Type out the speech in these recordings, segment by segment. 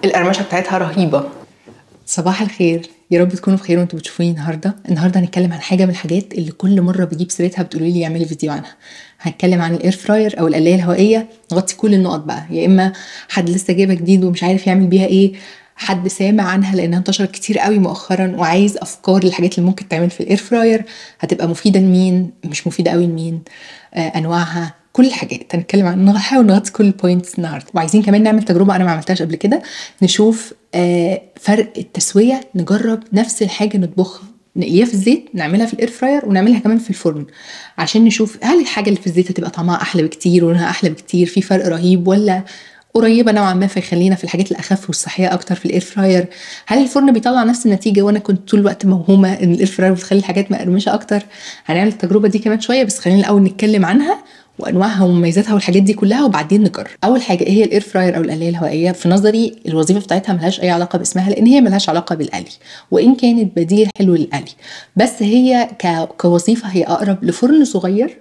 القرمشه بتاعتها رهيبه. صباح الخير، يا رب تكونوا بخير وانتوا بتشوفوني. النهارده هنتكلم عن حاجه من الحاجات اللي كل مره بجيب سيرتها بتقولوا لي اعملي فيديو عنها. هنتكلم عن الاير فراير او القلايه الهوائيه. نغطي كل النقط بقى، يا اما حد لسه جايبها جديد ومش عارف يعمل بيها ايه، حد سامع عنها لانها انتشرت كتير قوي مؤخرا وعايز افكار للحاجات اللي ممكن تعمل في الاير فراير، هتبقى مفيده لمين، مش مفيده قوي لمين، انواعها، كل الحاجات هنتكلم عنها. نحاول نغطي كل البوينتس النهارده، وعايزين كمان نعمل تجربه انا ما عملتهاش قبل كده، نشوف فرق التسويه، نجرب نفس الحاجه نطبخها، نقليها في الزيت، نعملها في الاير فراير، ونعملها كمان في الفرن عشان نشوف هل الحاجه اللي في الزيت هتبقى طعمها احلى بكتير ولونها احلى بكتير، في فرق رهيب، ولا قريبه نوعا ما فيخلينا في الحاجات الاخف والصحيه اكتر في الاير فراير. هل الفرن بيطلع نفس النتيجه وانا كنت طول الوقت موهومه ان الاير فراير بتخلي الحاجات مقرمشه اكتر؟ هنعمل التجربه دي كمان شويه، بس خلينا الاول نتكلم عنها وانواعها ومميزاتها والحاجات دي كلها وبعدين نجرب. اول حاجه ايه هي الاير فراير او القلايه الهوائيه؟ في نظري الوظيفه بتاعتها ملهاش اي علاقه باسمها، لان هي ملهاش علاقه بالقلي، وان كانت بديل حلو للقلي، بس هي كوظيفه هي اقرب لفرن صغير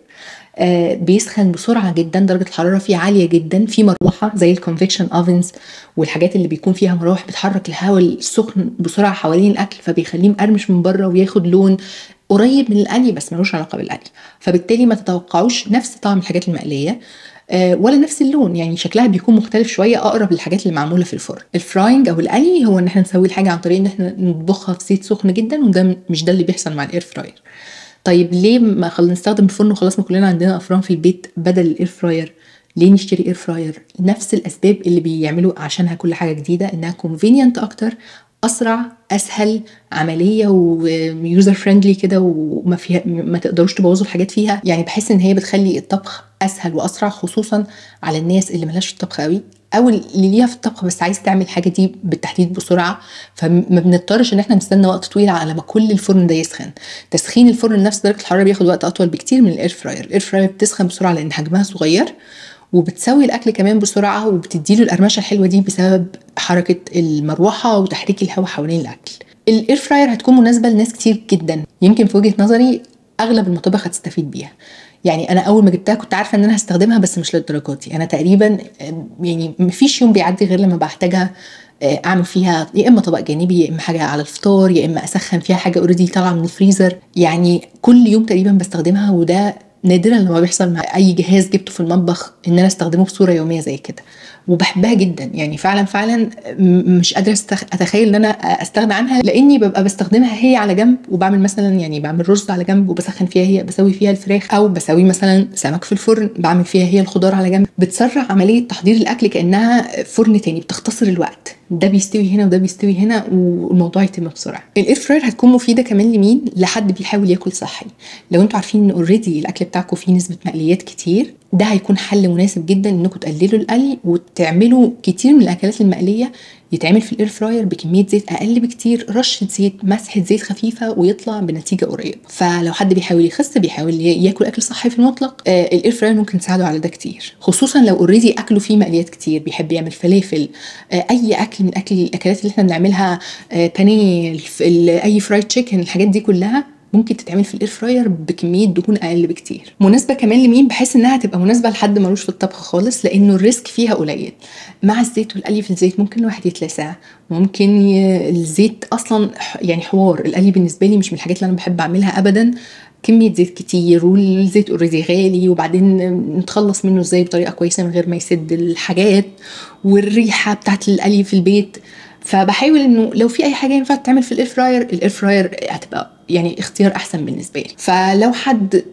بيسخن بسرعه جدا، درجه الحراره فيه عاليه جدا، في مروحه زي الكونفكشن اوفنز والحاجات اللي بيكون فيها مراوح بتحرك الهواء السخن بسرعه حوالين الاكل، فبيخليه مقرمش من بره وياخد لون قريب من القلي بس ملوش علاقه بالقلي، فبالتالي ما تتوقعوش نفس طعم الحاجات المقليه ولا نفس اللون، يعني شكلها بيكون مختلف شويه، اقرب للحاجات اللي معموله في الفرن. الفراينج او القلي هو ان احنا نسوي الحاجه عن طريق ان احنا نطبخها في زيت سخن جدا، وده مش ده اللي بيحصل مع الاير فراير. طيب ليه ما نستخدم الفرن وخلاص، ما كلنا عندنا افران في البيت بدل الاير فراير؟ ليه نشتري اير فراير؟ نفس الاسباب اللي بيعملوا عشانها كل حاجه جديده، انها كونفينينت اكتر، اسرع، اسهل، عمليه ويوزر فريندلي كده، وما فيها ما تقدروش تبوظوا الحاجات فيها. يعني بحس ان هي بتخلي الطبخ اسهل واسرع، خصوصا على الناس اللي ملهاش في الطبخ قوي او اللي ليها في الطبخ بس عايز تعمل حاجه دي بالتحديد بسرعه، فما بنضطرش ان احنا نستنى وقت طويل على ما كل الفرن ده يسخن. تسخين الفرن لنفس درجه الحراره بياخد وقت اطول بكتير من الاير فراير. الاير فراير بتسخن بسرعه لان حجمها صغير، وبتسوي الاكل كمان بسرعه، وبتديله القرمشه الحلوه دي بسبب حركه المروحه وتحريك الهواء حوالين الاكل. الاير فراير هتكون مناسبه لناس كتير جدا، يمكن في وجهه نظري اغلب المطابخ هتستفيد بيها. يعني انا اول ما جبتها كنت عارفه ان انا هستخدمها بس مش للدرجات دي، انا تقريبا يعني مفيش يوم بيعدي غير لما بحتاجها اعمل فيها يا اما طبق جانبي، يا اما حاجه على الفطار، يا اما اسخن فيها حاجه اوريدي طالعه من الفريزر. يعني كل يوم تقريبا بستخدمها، وده نادرا لما بيحصل مع اي جهاز جبته في المطبخ ان انا استخدمه بصوره يوميه زي كده، وبحبها جدا. يعني فعلا مش قادره اتخيل ان انا استغنى عنها، لاني ببقى بستخدمها هي على جنب، وبعمل مثلا يعني بعمل رز على جنب وبسخن فيها هي، بسوي فيها الفراخ، او بسوي مثلا سمك في الفرن بعمل فيها هي الخضار على جنب. بتسرع عمليه تحضير الاكل كانها فرن تاني، بتختصر الوقت، ده بيستوي هنا وده بيستوي هنا والموضوع يتم بسرعه. الاير فراير هتكون مفيده كمان لمين؟ لحد بيحاول ياكل صحي. لو انتوا عارفين ان اوريدي الاكل بتاعكم فيه نسبه مقليات كتير، ده هيكون حل مناسب جدا انكم تقللوا القلي وتعملوا كتير من الاكلات المقليه يتعمل في الاير فراير بكميه زيت اقل بكتير، رشه زيت، مسحه زيت خفيفه، ويطلع بنتيجه قريبه. فلو حد بيحاول يخس، بيحاول ياكل اكل صحي في المطلق، الاير فراير ممكن تساعده على ده كتير، خصوصا لو اوريدي اكله فيه مقليات كتير، بيحب يعمل فلافل، اي اكل من الاكلات اللي احنا بنعملها، بانيه، اي فرايد تشيكن، الحاجات دي كلها ممكن تتعمل في الاير فراير بكميه دهون اقل بكتير. مناسبه كمان لمين؟ بحس انها تبقى مناسبه لحد ملوش في الطبخ خالص، لانه الريسك فيها قليل. مع الزيت والقلي في الزيت ممكن الواحد يتلسع، ممكن الزيت اصلا يعني حوار. القلي بالنسبه لي مش من الحاجات اللي انا بحب اعملها ابدا، كميه زيت كتير، والزيت اوريدي غالي، وبعدين نتخلص منه ازاي بطريقه كويسه من غير ما يسد الحاجات، والريحه بتاعت القلي في البيت. فبحاول انه لو في اي حاجه ينفع تتعمل في الاير فراير هتبقى يعني اختيار احسن بالنسبه لي. فلو حد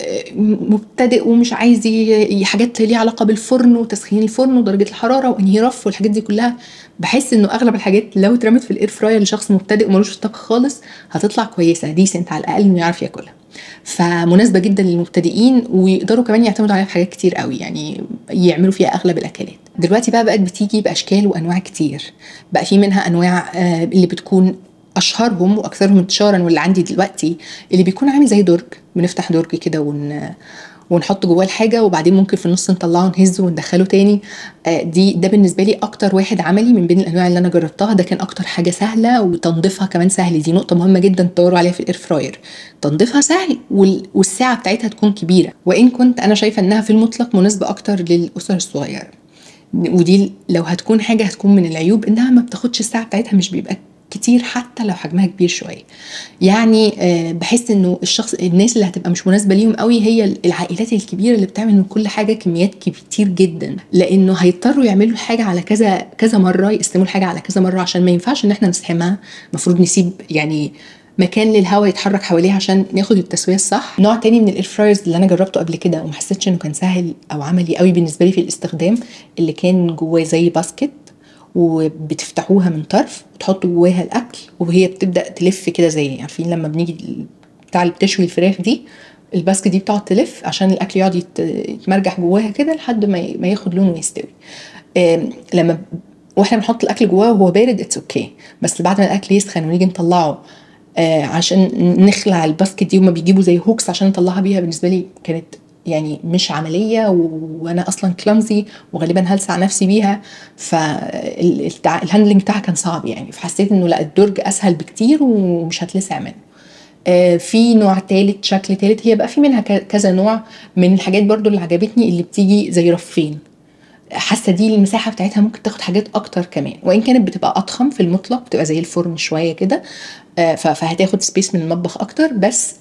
مبتدئ ومش عايز حاجات ليها علاقه بالفرن وتسخين الفرن ودرجه الحراره وانهي رف والحاجات دي كلها، بحس انه اغلب الحاجات لو اترمت في الاير فراير لشخص مبتدئ وملوش في الطبخ خالص هتطلع كويسه ديسنت، على الاقل انه يعرف ياكلها. فمناسبه جدا للمبتدئين، ويقدروا كمان يعتمدوا عليها في حاجات كتير قوي، يعني يعملوا فيها اغلب الاكلات. دلوقتي بقت بتيجي باشكال وانواع كتير، بقى في منها انواع اللي بتكون اشهرهم واكثرهم انتشارا واللي عندي دلوقتي اللي بيكون عامل زي درج، بنفتح درج كده ونحط جواه الحاجه، وبعدين ممكن في النص نطلعه نهزه وندخله تاني. ده بالنسبه لي اكتر واحد عملي من بين الانواع اللي انا جربتها، ده كان اكتر حاجه سهله، وتنظيفها كمان سهل. دي نقطه مهمه جدا تدوروا عليها في الاير فراير، تنظيفها سهل والساعه بتاعتها تكون كبيره، وان كنت انا شايفه انها في المطلق مناسبه اكتر للاسر الصغيره. ودي لو هتكون حاجه هتكون من العيوب انها ما بتاخدش الساعه بتاعتها، مش بيبقى كتير حتى لو حجمها كبير شويه. يعني بحس انه الناس اللي هتبقى مش مناسبه ليهم قوي هي العائلات الكبيره اللي بتعمل من كل حاجه كميات كتير جدا، لانه هيضطروا يعملوا الحاجه على كذا مره، يقسموا الحاجه على كذا مره، عشان ما ينفعش ان احنا نزحمها. المفروض نسيب يعني مكان للهواء يتحرك حواليها عشان ناخد التسويه الصح. نوع تاني من الاير فرايرز اللي انا جربته قبل كده وما حسيتش انه كان سهل او عملي قوي بالنسبه لي في الاستخدام، اللي كان جواه زي باسكت وبتفتحوها من طرف وتحطوا جواها الاكل وهي بتبدا تلف كده، زي عارفين لما بنيجي بتاع اللي بتشوي الفراخ دي، الباسكت دي بتقعد تلف عشان الاكل يقعد يتمرجح جواها كده لحد ما ياخد لونه ويستوي. لما واحنا بنحط الاكل جواه وهو بارد اتس اوكي، بس بعد ما الاكل يسخن ونيجي نطلعه عشان نخلع الباسكت دي، وما بيجيبوا زي هوكس عشان نطلعها بيها، بالنسبه لي كانت يعني مش عمليه، وانا اصلا كلامزي وغالبا هلسع نفسي بيها، فالهاندلنج بتاعها كان صعب يعني. فحسيت انه لا، الدرج اسهل بكتير ومش هتلسع منه. في نوع تالت، شكل تالت، هي بقى في منها كذا نوع من الحاجات برضو اللي عجبتني، اللي بتيجي زي رفين. حاسه دي المساحه بتاعتها ممكن تاخد حاجات اكتر كمان، وان كانت بتبقى اضخم في المطلق، بتبقى زي الفرن شويه كده، فهتاخد سبيس من المطبخ اكتر. بس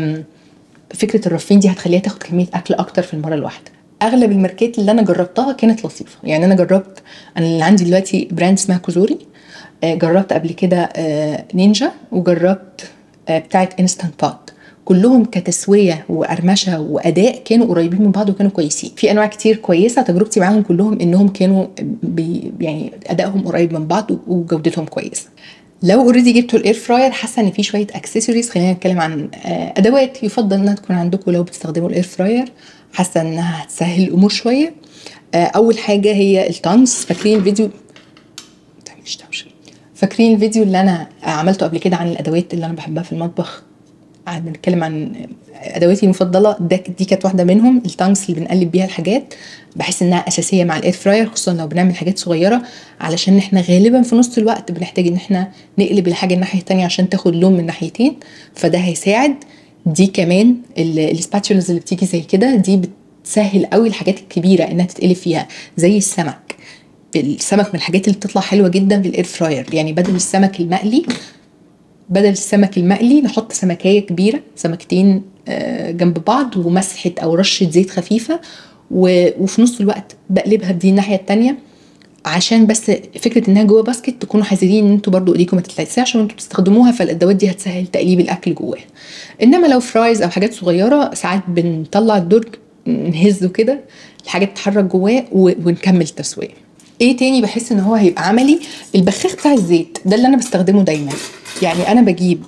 فكره الرفين دي هتخليها تاخد كميه اكل اكتر في المره الواحده. اغلب الماركات اللي انا جربتها كانت لطيفه يعني. انا جربت، انا اللي عندي دلوقتي براند اسمها كوزوري، جربت قبل كده نينجا، وجربت بتاعت انستنت بوت. كلهم كتسويه وقرمشه واداء كانوا قريبين من بعض وكانوا كويسين. في انواع كتير كويسه، تجربتي معاهم كلهم انهم كانوا يعني ادائهم قريب من بعض وجودتهم كويسه. لو اوريدي جبتوا الاير فراير، حاسه ان في شويه اكسسوارز. خلينا نتكلم عن ادوات يفضل انها تكون عندكم لو بتستخدموا الاير فراير، حاسه انها هتسهل الامور شويه. اول حاجه هي التانجز. فاكرين الفيديو اللي انا عملته قبل كده عن الادوات اللي انا بحبها في المطبخ، بنتكلم عن ادواتي المفضله، دي كانت واحده منهم. التانجز اللي بنقلب بيها الحاجات، بحس انها اساسيه مع الاير فراير، خصوصا لو بنعمل حاجات صغيره، علشان احنا غالبا في نص الوقت بنحتاج ان احنا نقلب الحاجه الناحيه التانية عشان تاخد لون من ناحيتين، فده هيساعد. دي كمان السباتشولز اللي بتيجي زي كده، دي بتسهل قوي الحاجات الكبيره انها تتقلب فيها، زي السمك من الحاجات اللي بتطلع حلوه جدا في الاير فراير. يعني بدل السمك المقلي نحط سمكية كبيرة، سمكتين جنب بعض، ومسحة أو رشة زيت خفيفة، وفي نص الوقت بقلبها بدي الناحية التانية، عشان بس فكرة انها جوه باسكت تكونوا حذرين ان انتوا برضو ايديكم ما تتلسعش وانتوا بتستخدموها، فالادوات دي هتسهل تقليب الاكل جواها. انما لو فرايز او حاجات صغيرة، ساعات بنطلع الدرج نهزه كده، الحاجة تتحرك جواه ونكمل تسوية. ايه تاني بحس ان هو هيبقى عملي؟ البخاخ بتاع الزيت ده اللي انا بستخدمه دايما. يعني انا بجيب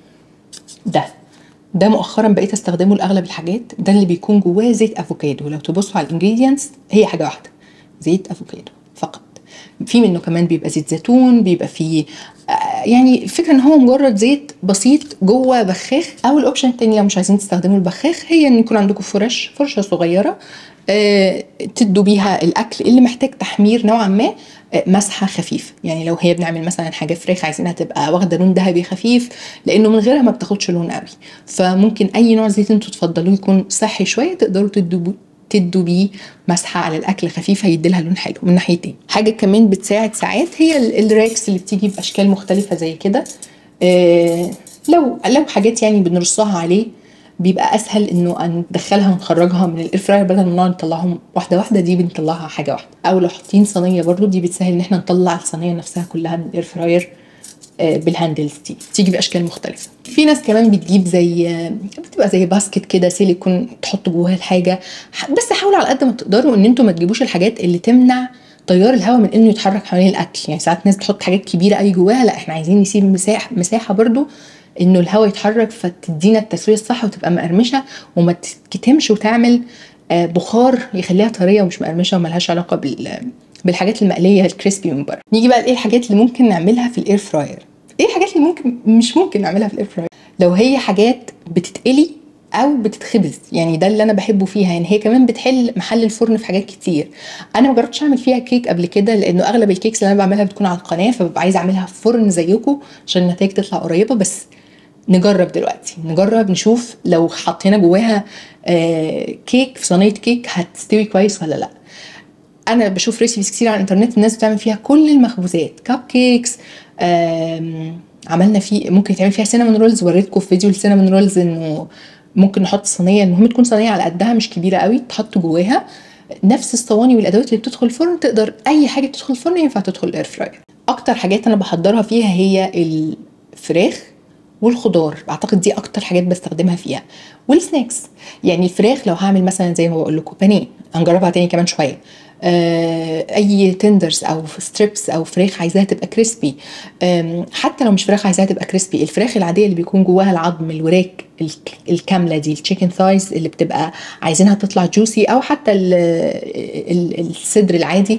ده مؤخرا بقيت استخدمه لاغلب الحاجات. ده اللي بيكون جواه زيت افوكادو. لو تبصوا على الانجريدينتس هي حاجه واحده، زيت افوكادو فقط. في منه كمان بيبقى زيت زيتون، بيبقى فيه يعني فكرة ان هو مجرد زيت بسيط جوه بخاخ. او الاوبشن التاني لو مش عايزين تستخدموا البخاخ، هي ان يكون عندكم فرشه صغيره تدوا بيها الاكل اللي محتاج تحمير نوعا ما، مسحه خفيفه. يعني لو هي بنعمل مثلا حاجه فراخ عايزينها تبقى واخده لون ذهبي خفيف، لانه من غيرها ما بتاخدش لون قوي، فممكن اي نوع زيت انتوا تفضلوه يكون صحي شويه، تقدروا تدوا بيه مسحه على الاكل خفيفه، يديلها لون حلو من ناحيتين. حاجه كمان بتساعد ساعات هي الراكس اللي بتيجي باشكال مختلفه زي كده. لو حاجات يعني بنرصها عليه، بيبقى اسهل انه ندخلها ونخرجها من الاير فراير، بدل ما نقعد نطلعهم واحده واحده، دي بنطلعها حاجه واحده. او لو حاطين صينيه برضو، دي بتسهل ان احنا نطلع الصينيه نفسها كلها من الاير فراير بالهاندلز دي، بتيجي باشكال مختلفه. في ناس كمان بتجيب بتبقى زي باسكت كده سيليكون، تحطوا جواها الحاجه. بس حاولوا على قد ما تقدروا ان انتوا ما تجيبوش الحاجات اللي تمنع تيار الهواء من انه يتحرك حوالين الاكل. يعني ساعات ناس بتحط حاجات كبيره قوي جواها، لا احنا عايزين نسيب مساحه برضو انه الهواء يتحرك، فتدينا التسويه الصح وتبقى مقرمشه وما تتكتمش وتعمل بخار يخليها طريه ومش مقرمشه وملهاش علاقه بالحاجات المقليه الكريسبي من بره. نيجي بقى لايه الحاجات اللي ممكن نعملها في الاير فراير. ايه الحاجات اللي مش ممكن نعملها في الاير فراير؟ لو هي حاجات بتتقلي او بتتخبز، يعني ده اللي انا بحبه فيها. يعني هي كمان بتحل محل الفرن في حاجات كتير. انا ما جربتش اعمل فيها كيك قبل كده، لانه اغلب الكيكس اللي انا بعملها بتكون على القناه، فببقى عايزه اعملها في فرن زيكم عشان النتائج تطلع قريبه. بس نجرب دلوقتي، نشوف لو حطينا جواها كيك في صينيه كيك هتستوي كويس ولا لا. انا بشوف ريسيبيز كتير على الانترنت الناس بتعمل فيها كل المخبوزات، كب كيكس، عملنا فيه ممكن يتعمل فيها سينامون رولز. وريتكم في فيديو السينامون رولز انه ممكن نحط صينيه، المهم تكون صينيه على قدها مش كبيره قوي، تحط جواها نفس الصواني والادوات اللي بتدخل الفرن. تقدر اي حاجه تدخل الفرن ينفع تدخل الاير فراير. اكتر حاجات انا بحضرها فيها هي الفراخ والخضار، اعتقد دي اكتر حاجات بستخدمها فيها، والسناكس. يعني الفراخ لو هعمل مثلا زي ما بقول لكم بانيه، هنجربها تاني كمان شويه، اي تندرز او ستريبس او فراخ عايزاها تبقى كريسبي، حتى لو مش فراخ عايزاها تبقى كريسبي، الفراخ العاديه اللي بيكون جواها العظم، الوراك الكامله دي، التشيكن ثايز اللي بتبقى عايزينها تطلع جوسي، او حتى الصدر العادي،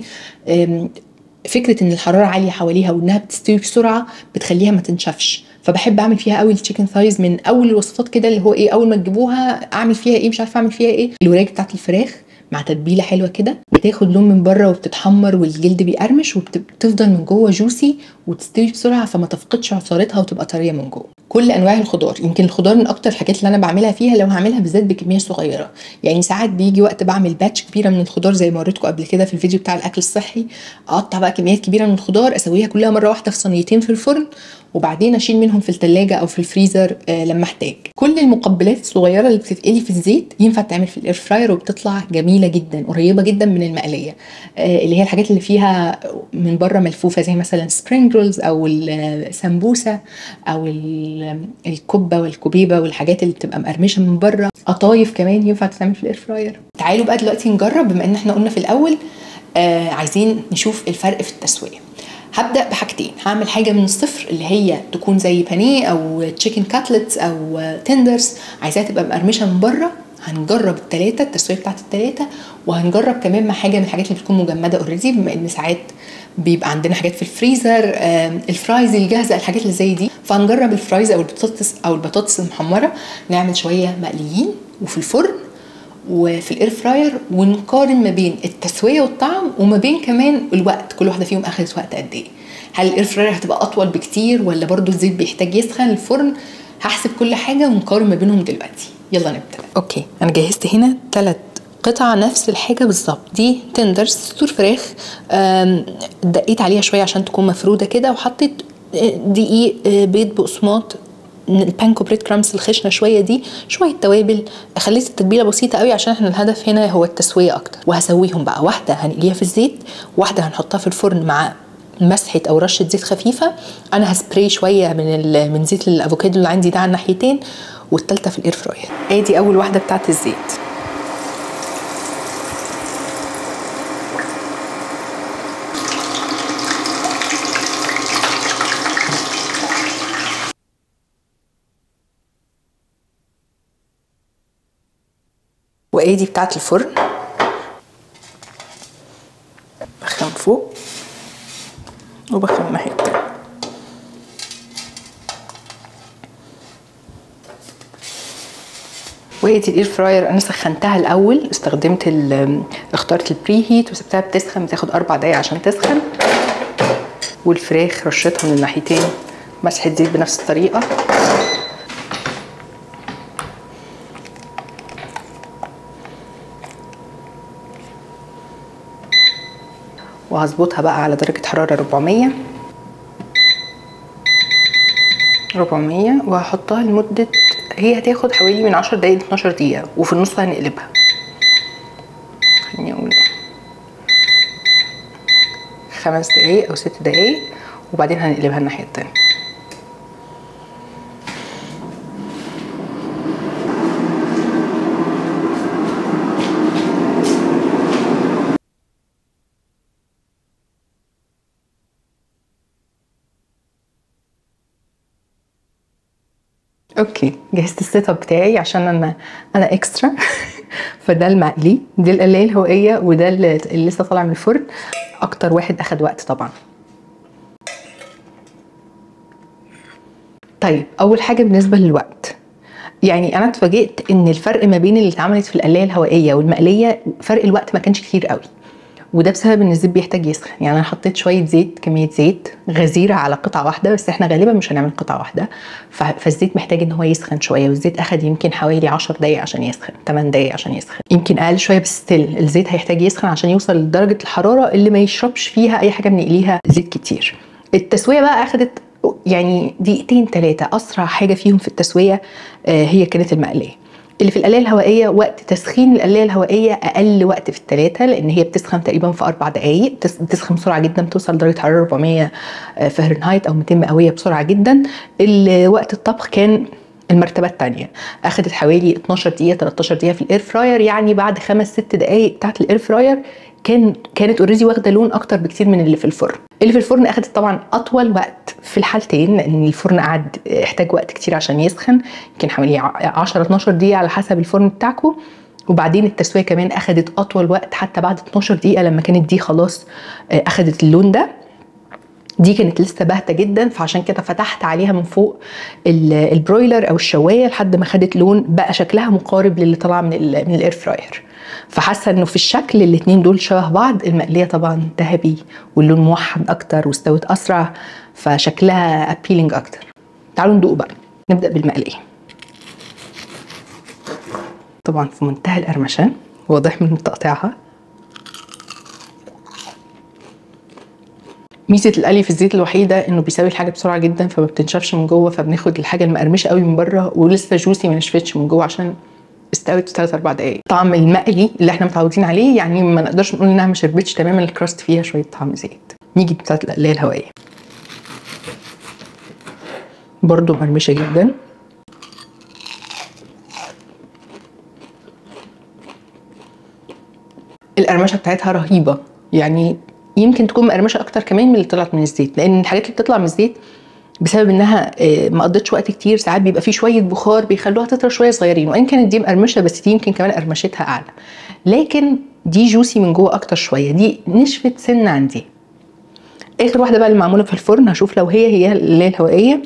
فكره ان الحراره عاليه حواليها وانها بتستوي بسرعه بتخليها ما تنشفش. فبحب اعمل فيها قوي التشيكن ثايز من اول الوصفات كده، اللي هو ايه، اول ما تجيبوها اعمل فيها ايه، مش عارفه اعمل فيها ايه، الوراك بتاعت الفراخ مع تتبيله حلوه كده، بتاخد لون من بره وبتتحمر والجلد بيقرمش، وبتفضل من جوه جوسي وتستوي بسرعه، فما تفقدش عصارتها وتبقى طريه من جوه. كل انواع الخضار، يمكن الخضار من اكتر الحاجات اللي انا بعملها فيها، لو هعملها بالذات بكميه صغيره. يعني ساعات بيجي وقت بعمل باتش كبيره من الخضار زي ما وريتكم قبل كده في الفيديو بتاع الاكل الصحي، اقطع بقى كميات كبيره من الخضار، اسويها كلها مره واحده في صينيتين في الفرن، وبعدين اشيل منهم في الثلاجه او في الفريزر لما احتاج. كل المقبلات الصغيره اللي بتتقلي في الزيت ينفع تعمل في الاير فراير، وبتطلع جميله جدا، قريبه جدا من المقليه، اللي هي الحاجات اللي فيها من بره ملفوفه، زي مثلا سبرينج رولز او السمبوسه او الكبه والكبيبه والحاجات اللي بتبقى مقرمشه من بره. قطايف كمان ينفع تتعمل في الاير فراير. تعالوا بقى دلوقتي نجرب، بما ان احنا قلنا في الاول عايزين نشوف الفرق في التسويه. هبدأ بحاجتين، هعمل حاجة من الصفر اللي هي تكون زي بانيه او تشيكن كاتلتس او تندرز، عايزاها تبقى مقرمشة من بره. هنجرب التلاتة، التسوية بتاعت التلاتة، وهنجرب كمان مع حاجة من الحاجات اللي بتكون مجمدة اوريدي، بما ان ساعات بيبقى عندنا حاجات في الفريزر، الفرايز الجاهزة، الحاجات اللي زي دي. فهنجرب الفرايز او البطاطس المحمرة، نعمل شوية مقليين وفي الفرن وفي الاير فراير، ونقارن ما بين التسويه والطعم وما بين كمان الوقت، كل واحده فيهم اخذت وقت قد ايه. هل الاير فراير هتبقى اطول بكتير، ولا برضو الزيت بيحتاج يسخن؟ الفرن هحسب كل حاجه ونقارن ما بينهم دلوقتي. يلا نبدا. اوكي، انا جهزت هنا 3 قطع نفس الحاجه بالظبط. دي تندرز صدور فراخ، دقيت عليها شويه عشان تكون مفروده كده، وحطيت دقيق، بيض بقسماط، البانكو بريد كرامز الخشنه شويه دي، شويه توابل، خليت التتبيله بسيطه قوي عشان احنا الهدف هنا هو التسويه اكتر. وهسويهم بقى، واحده هنقليها في الزيت، واحده هنحطها في الفرن مع مسحه او رشه زيت خفيفه، انا هسبراي شويه من زيت الافوكادو اللي عندي ده على الناحيتين، والثالثه في الاير فراير. ادي اول واحده بتاعت الزيت. وادي بتاعت الفرن، بخن فوق وبخن الناحيه التانيه. وادي الاير فراير، انا سخنتها الاول، اخترت البري هيت وسبتها بتسخن، بتاخد 4 دقايق عشان تسخن. والفراخ رشتها من الناحيتين مسحه زيت بنفس الطريقه. وهظبطها بقى على درجة حرارة 400، وهحطها لمدة، هي هتاخد حوالي من 10 دقايق ل 12 دقيقة، وفي النص هنقلبها. خليني اقول 5 دقايق او 6 دقايق، وبعدين هنقلبها الناحية التانية. اوكي، جهزت السيت اب بتاعي عشان انا اكسترا فده المقلي، دي القلايه الهوائيه، وده اللي لسه طالع من الفرن. اكتر واحد اخد وقت طبعا. طيب، اول حاجه بالنسبه للوقت، يعني انا اتفاجئت ان الفرق ما بين اللي اتعملت في القلايه الهوائيه والمقليه، فرق الوقت ما كانش كتير قوي. وده بسبب ان الزيت بيحتاج يسخن. يعني انا حطيت شويه زيت، كميه زيت غزيره على قطعه واحده، بس احنا غالبا مش هنعمل قطعه واحده، فالزيت محتاج ان هو يسخن شويه، والزيت اخد يمكن حوالي 10 دقائق عشان يسخن، 8 دقائق عشان يسخن، يمكن اقل شويه، بس ستيل الزيت هيحتاج يسخن عشان يوصل لدرجه الحراره اللي ما يشربش فيها اي حاجه بنقليها زيت كتير. التسويه بقى اخدت يعني دقيقتين 3. اسرع حاجه فيهم في التسويه هي كانت المقليه. اللي في القلايه الهوائيه وقت تسخين القلايه الهوائيه اقل وقت في الثلاثه، لان هي بتسخن تقريبا في 4 دقائق، بتسخن بسرعه جدا، بتوصل درجه حراره 400 فهرنهايت او 200 مئويه بسرعه جدا. وقت الطبخ كان المرتبه الثانيه، اخذت حوالي 12 دقيقه 13 دقيقه في الاير فراير، يعني بعد 5-6 دقائق بتاعت الاير فراير كانت اوريدي واخده لون اكتر بكتير من اللي في الفرن. اللي في الفرن اخذت طبعا اطول وقت في الحالتين، لان الفرن احتاج وقت كتير عشان يسخن، يمكن حوالي 10-12 دقيقه على حسب الفرن بتاعكم. وبعدين التسويه كمان اخذت اطول وقت، حتى بعد 12 دقيقه لما كانت دي خلاص اخذت اللون ده، دي كانت لسه باهته جدا، فعشان كده فتحت عليها من فوق البرويلر او الشوايه لحد ما خدت لون بقى شكلها مقارب للي طلع من الاير فراير. فحاسه انه في الشكل الاثنين دول شبه بعض. المقليه طبعا ذهبي واللون موحد اكتر واستوت اسرع، فشكلها ابيلينج اكتر. تعالوا ندوق بقى. نبدا بالمقليه. طبعا في منتهى القرمشه، واضح من تقطيعها. ميزه القلي في الزيت الوحيده انه بيسوي الحاجه بسرعه جدا، فما بتنشفش من جوه، فبناخد الحاجه المقرمشه قوي من بره ولسه جوسي ما نشفتش من جوه عشان استوت في 3-4 دقائق. طعم المقلي اللي احنا متعودين عليه، يعني ما نقدرش نقول انها ما شربتش تماما، الكراست فيها شويه طعم زيت. نيجي بتاعه القلايه الهوائيه، برضو مقرمشه جدا. القرمشه بتاعتها رهيبه، يعني يمكن تكون مقرمشه اكتر كمان من اللي طلعت من الزيت، لان الحاجات اللي بتطلع من الزيت بسبب انها ما قضتش وقت كتير ساعات بيبقى فيه شويه بخار بيخلوها تطرى شويه صغيرين، وان كانت دي مقرمشه بس دي يمكن كمان قرمشتها اعلى، لكن دي جوسي من جوه اكتر شويه، دي نشفت سنه عن دي. اخر واحده بقى اللي معموله في الفرن، هشوف لو هي اللي الهوائيه.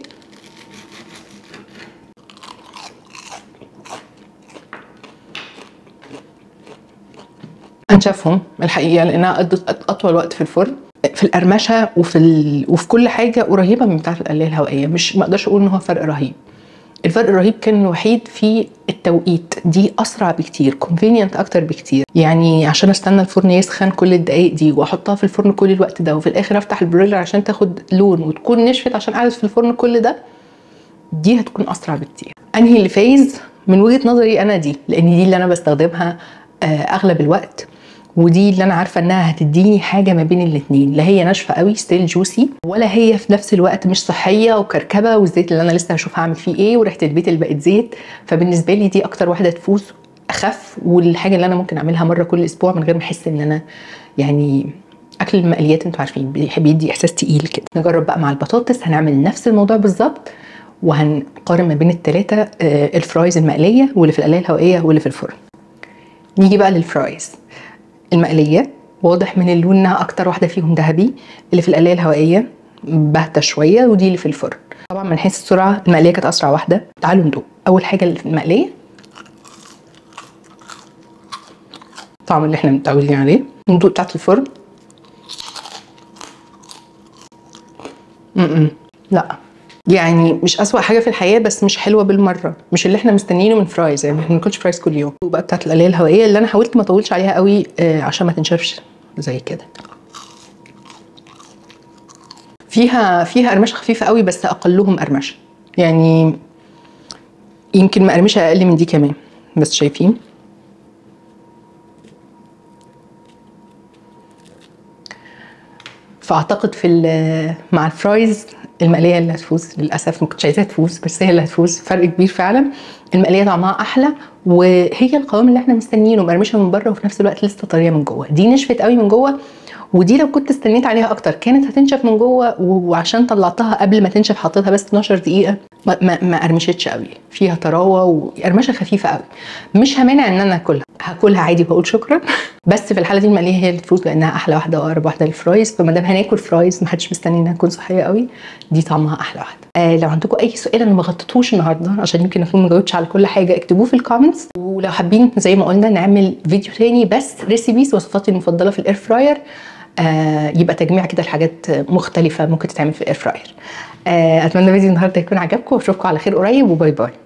هنشوفهم الحقيقه لانها قضت اطول وقت في الفرن، في القرمشه وفي كل حاجه قريبه من بتاعه القلايه الهوائيه. مش ما اقدرش اقول ان هو فرق رهيب. الفرق الرهيب كان الوحيد في التوقيت، دي اسرع بكتير، كونفينينت اكتر بكتير، يعني عشان استنى الفرن يسخن كل الدقايق دي واحطها في الفرن كل الوقت ده، وفي الاخر افتح البرويلر عشان تاخد لون وتكون نشفت عشان قعدت في الفرن كل ده، دي هتكون اسرع بكتير. انهي اللي فايز من وجهه نظري انا؟ دي، لان دي اللي انا بستخدمها اغلب الوقت، ودي اللي انا عارفه انها هتديني حاجه ما بين الاثنين، لا هي ناشفه قوي ستيل جوسي، ولا هي في نفس الوقت مش صحيه وكركبه، والزيت اللي انا لسه هشوف هعمل فيه ايه، وريحه البيت اللي بقت زيت. فبالنسبه لي دي اكتر واحده تفوز، اخف، والحاجه اللي انا ممكن اعملها مره كل اسبوع من غير ما احس ان انا يعني اكل المقليات انتوا عارفين بيدي احساس تقيل كده. نجرب بقى مع البطاطس، هنعمل نفس الموضوع بالظبط، وهنقارن ما بين الثلاثه، الفرايز المقليه واللي في القلايه الهوائيه واللي في الفرن. نيجي بقى للفرايز. المقليه واضح من اللون انها اكتر واحده فيهم ذهبي، اللي في القلايه الهوائيه باهته شويه، ودي اللي في الفرن. طبعا من حيث السرعه المقليه كانت اسرع واحده. تعالوا ندوق. اول حاجه اللي في المقليه، الطعم اللي احنا متعودين عليه. ندوق بتاعت الفرن. لا يعني مش اسوأ حاجه في الحياه، بس مش حلوه بالمره، مش اللي احنا مستنيينه من فرايز، يعني ما بناكلش فرايز كل يوم. وبقى بتاعت القلايه الهوائيه اللي انا حاولت ما اطولش عليها قوي عشان ما تنشفش زي كده. فيها قرمشه خفيفه قوي، بس اقلهم قرمشه، يعني يمكن مقرمشه اقل من دي كمان، بس شايفين. فاعتقد مع الفرايز المقليه اللي هتفوز، للاسف ما كنتش عايزاها تفوز بس هي اللي هتفوز، فرق كبير فعلا. المقليه طعمها احلى، وهي القوام اللي احنا مستنيينه، مقرمشه من بره وفي نفس الوقت لسه طريه من جوه. دي نشفت قوي من جوه، ودي لو كنت استنيت عليها اكتر كانت هتنشف من جوه، وعشان طلعتها قبل ما تنشف حطيتها بس 12 دقيقه، ما قرمشتش قوي، فيها طراوه وقرمشه خفيفه قوي. مش همانع ان انا هاكلها عادي وبقول شكرا. بس في الحاله دي المقليه هي اللي تفوز، لانها احلى واحده واقرب واحده للفرايز. فما دام هناكل فرايز ما حدش مستني انها تكون صحيه قوي، دي طعمها احلى واحده. لو عندكم اي سؤال انا ما غطيتوش النهارده عشان يمكن اكون ما جاوبتش على كل حاجه، اكتبوه في الكومنتس. ولو حابين زي ما قلنا نعمل فيديو تاني بس ريسيبيز، وصفاتي المفضله في الاير فراير، يبقى تجميع كده لحاجات مختلفه ممكن تتعمل في الاير فراير. اتمنى فيديو النهارده يكون عجبكم، واشوفكم على خير قريب، وباي باي.